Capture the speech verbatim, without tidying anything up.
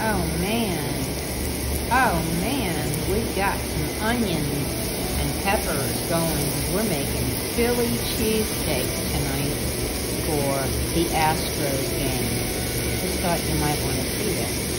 Oh man. Oh man, we've got some onions and peppers going. We're making Philly cheesesteak tonight for the Astros game. Just thought you might want to see that.